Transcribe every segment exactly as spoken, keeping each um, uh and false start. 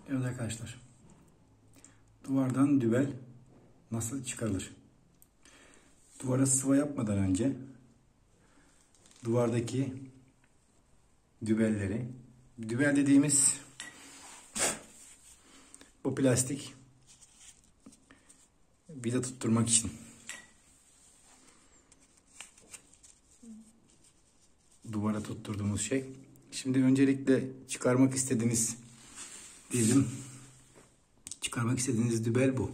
Evet arkadaşlar, duvardan dübel nasıl çıkarılır? Duvara sıva yapmadan önce duvardaki dübelleri, dübel dediğimiz bu plastik vida tutturmak için duvara tutturduğumuz şey. Şimdi öncelikle çıkarmak istediğiniz diyelim çıkarmak istediğiniz dübel bu.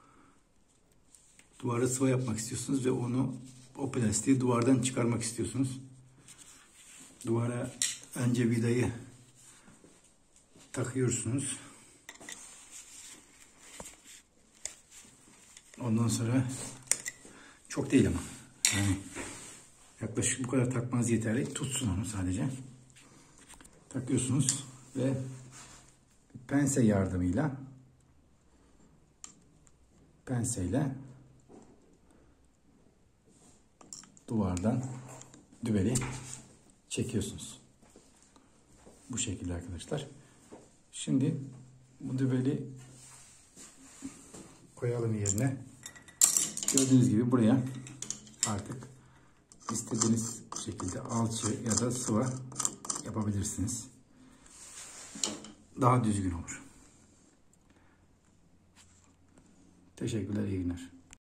Duvara sıva yapmak istiyorsunuz ve onu, o plastiği duvardan çıkarmak istiyorsunuz. Duvara önce vidayı takıyorsunuz. Ondan sonra çok değil ama yani yaklaşık bu kadar takmanız yeterli. Tutsun onu sadece. Takıyorsunuz ve pense yardımıyla penseyle duvardan dübeli çekiyorsunuz. Bu şekilde arkadaşlar. Şimdi bu dübeli koyalım yerine. Gördüğünüz gibi buraya artık istediğiniz şekilde alçı ya da sıva yapabilirsiniz. Daha düzgün olur. Teşekkürler, iyi günler.